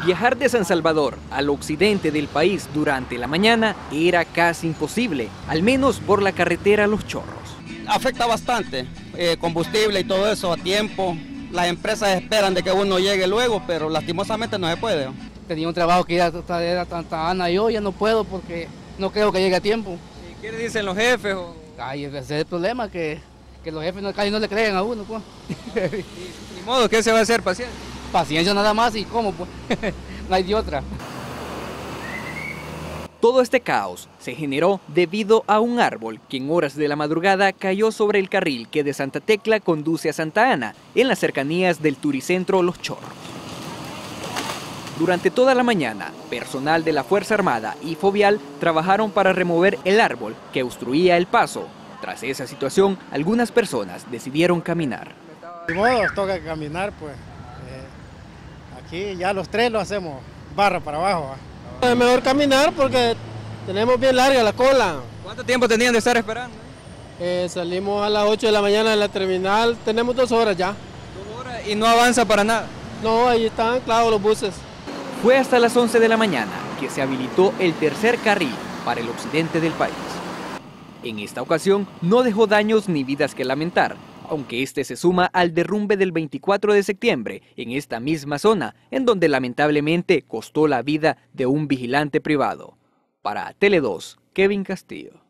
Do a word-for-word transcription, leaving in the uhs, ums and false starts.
Viajar de San Salvador al occidente del país durante la mañana era casi imposible, al menos por la carretera Los Chorros. Afecta bastante, eh, combustible y todo eso a tiempo. Las empresas esperan de que uno llegue luego, pero lastimosamente no se puede. Tenía un trabajo que era, era tanta Ana y yo ya no puedo porque no creo que llegue a tiempo. ¿Y qué le dicen los jefes? O... Ay, ese es el problema, que, que los jefes no, casi no le creen a uno. Pues. Ni modo, ¿qué se va a hacer, paciencia? Paciencia nada más y cómo, pues. No hay de otra. Todo este caos se generó debido a un árbol que en horas de la madrugada cayó sobre el carril que de Santa Tecla conduce a Santa Ana, en las cercanías del turicentro Los Chorros. Durante toda la mañana, personal de la Fuerza Armada y Fovial trabajaron para remover el árbol que obstruía el paso. Tras esa situación, algunas personas decidieron caminar. De modo, toca caminar, pues. Eh, aquí ya los tres lo hacemos barra para abajo. ¿eh? Es mejor caminar porque tenemos bien larga la cola. ¿Cuánto tiempo tenían de estar esperando? Eh, salimos a las ocho de la mañana de la terminal, tenemos dos horas ya. Dos horas y no avanza para nada. No, ahí están anclados los buses. Fue hasta las once de la mañana que se habilitó el tercer carril para el occidente del país. En esta ocasión no dejó daños ni vidas que lamentar, aunque este se suma al derrumbe del veinticuatro de septiembre en esta misma zona, en donde lamentablemente costó la vida de un vigilante privado. Para Tele dos, Kevin Castillo.